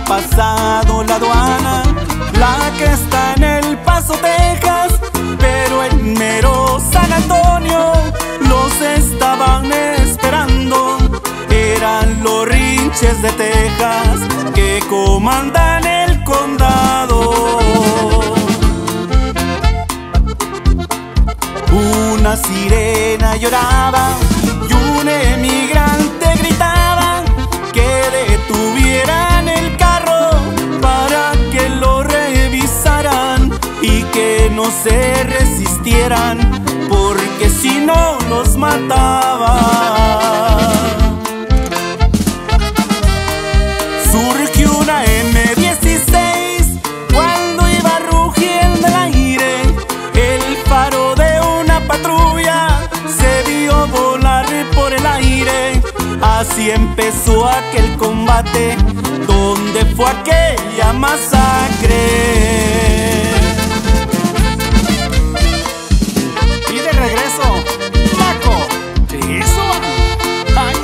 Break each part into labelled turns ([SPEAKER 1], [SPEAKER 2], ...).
[SPEAKER 1] pasado la aduana, la que está en El Paso, Texas, pero en mero San Antonio los estaban esperando. Eran los Rinches de Texas que comandan el condado. Una sirena lloraba y un emigrante gritaba que detuvieran el carro para que lo revisaran y que no se resistieran, porque si no los mataba. Surgió una M16 cuando iba rugiendo el aire. El faro de una patrulla se vio volar por el aire. Así empezó aquel combate donde fue aquella masacre. Y de regreso, Paco, eso. ¡Ay,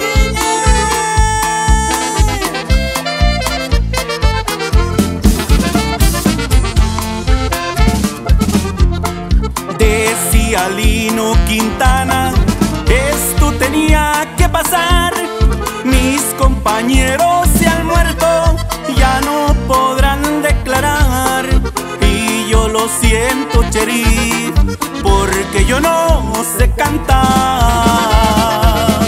[SPEAKER 1] decía Lino Quintana, esto tenía que pasar. Mis compañeros se han muerto, ya no podrán declarar. Y yo lo siento, sheriff, porque yo no sé cantar.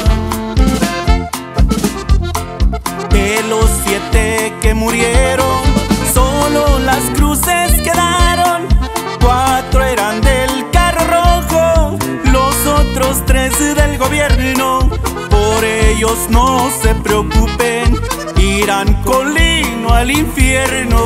[SPEAKER 1] De los 7 que murieron, solo las cruces quedaron. 4 eran del carro rojo, los otros 3 del gobierno. Por ellos no se preocupen, irán con Lino al infierno.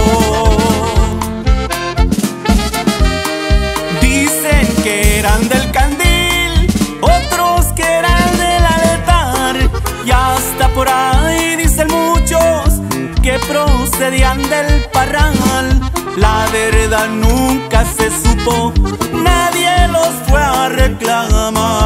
[SPEAKER 1] Dicen que eran del Candil, otros que eran del altar, y hasta por ahí dicen muchos que procedían del Parral. La verdad nunca se supo, nadie los fue a reclamar.